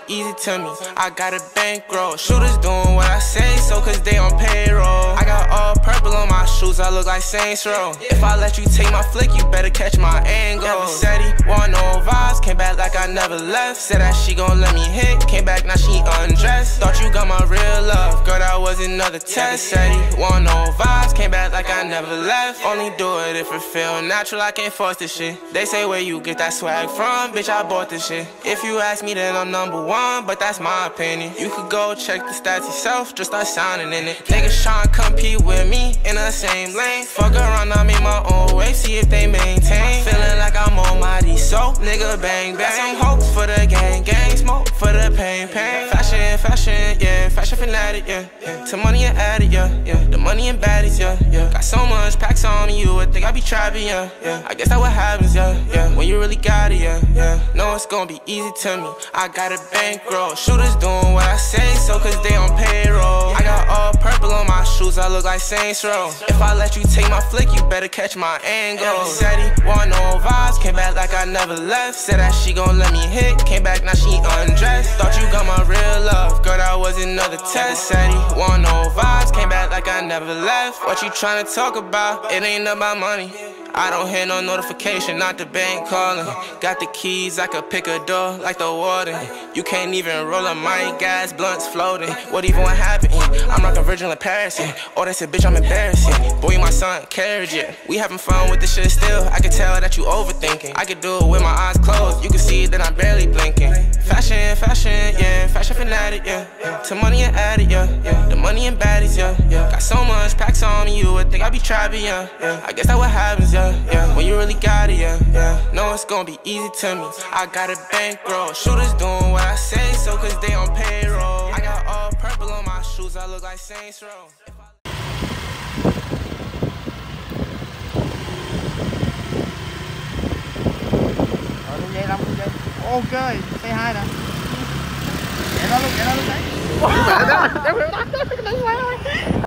easy to me. I got a bankroll. Shooters doing what I say, so cause they on payroll. I got all purple on my shoes, I look like Saints Row. If I let you take my flick, you better catch my angle. Never said he want no vibes, came back like I never left. Said that she gon' let me hit, came back now she undressed. Thought you got my real love, girl, that was another test. Said he want no vibes, came back like I never left. Only do it if it feel natural, I can't force this shit. They say where you get that swag from, bitch, I bought this shit. If you ask me, then I'm #1, but that's my opinion. You could go check the stats yourself, just start signing in it. Niggas tryna compete with me in the same lane. Fuck around, I make my own way, see if they maintain. Feeling like I'm on my so nigga bang bang. Got some hopes for the gang, smoke for the pain. Fashion, yeah, fashion fanatic, yeah. To money and addict, yeah. The money and baddies, yeah. Got so much packs on me, you would think I be trapping, yeah. I guess that's what happens, yeah. When you really got it, yeah. Know it's gonna be easy to me. I got a bankroll. Shooters doing what I say, so cause they on payroll. I got all purple on my shoes, I look like Saints Row. If I let you take my flick, you better catch my angle. Said he want no vibes, came back like I never left. Said that she gon' let me hit, came back now she undressed. Thought you got my real love, girl, that was another test. Said he want no vibes, came back like I never left. What you tryna talk about? It ain't about money. I don't hear no notification, not the bank calling. Got the keys, I could pick a door like the warden. You can't even roll a mic, gas, blunts floating. What even happened? I'm like a virgin in Paris. Oh, they said, bitch, I'm embarrassed. Boy, you my son, carriage, yeah. We having fun with this shit still. I can tell that you overthinking. I could do it with my eyes closed. You can see that I'm barely blinking. Fashion, yeah. Fashion fanatic, yeah. To money and addict, yeah. The money and baddies, yeah. Got so much packs on me, you would think I be trapping, yeah. I guess that's what happens, yeah. When you really got it, yeah. Know it's gonna be easy to me. I got a bankroll. Shooters doing what I say, so cause they on payroll. I got all purple on my shoes, I look like Saints Row. Ok, say hi nè. Vậy đó lúc đấy.